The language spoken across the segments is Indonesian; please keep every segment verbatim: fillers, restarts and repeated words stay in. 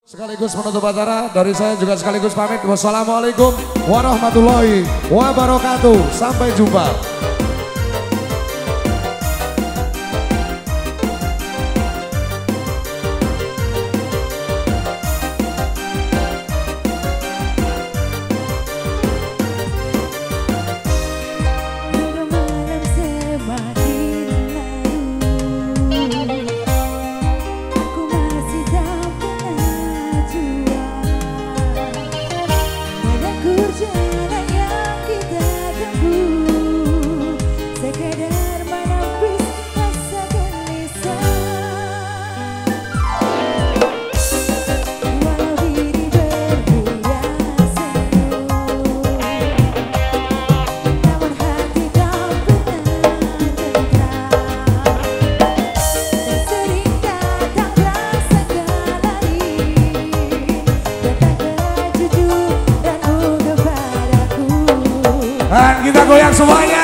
Sekaligus menutup acara dari saya juga sekaligus pamit. Wassalamualaikum warahmatullahi wabarakatuh. Sampai jumpa. Dan kita goyang semuanya.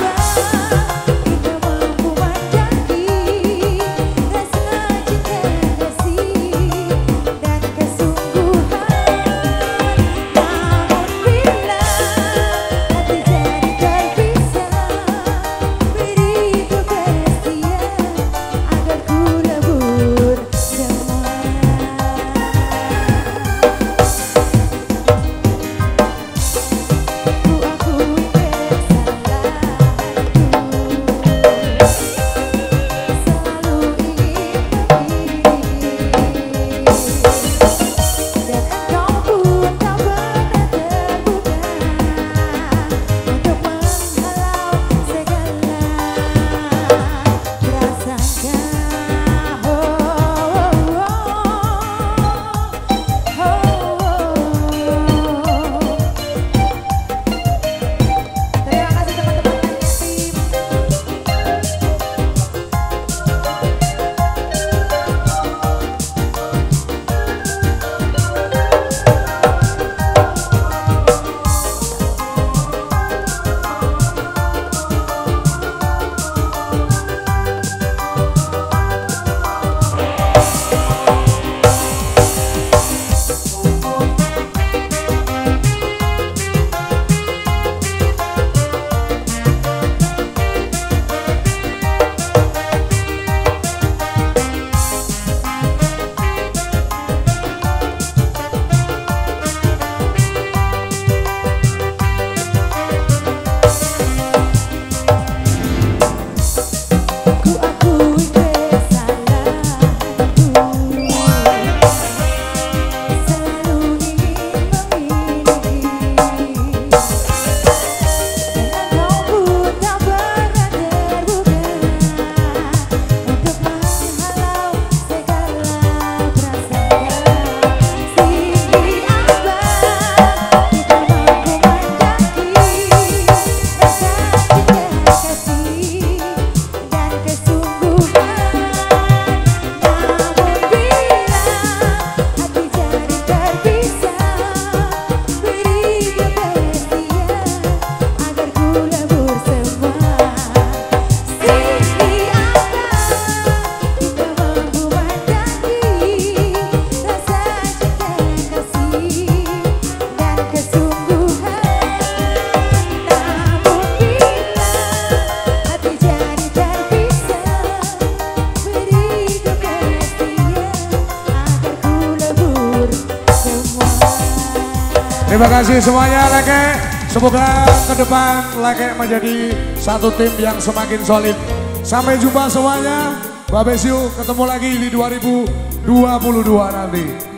Terima kasih semuanya Leke. Semoga ke depan Leke menjadi satu tim yang semakin solid. Sampai jumpa semuanya. Babes you, ketemu lagi di dua ribu dua puluh dua nanti.